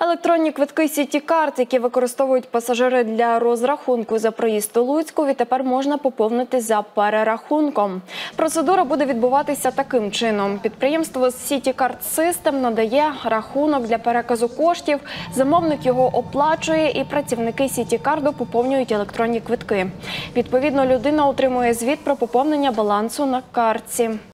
Електронні квитки «Сіті-карт», які використовують пасажири для розрахунку за проїзд у Луцьку, відтепер можна поповнити за перерахунком. Процедура буде відбуватися таким чином. Підприємство «Сіті-карт Систем» надає рахунок для переказу коштів, замовник його оплачує і працівники «Сіті-карду» поповнюють електронні квитки. Відповідно, людина отримує звіт про поповнення балансу на картці.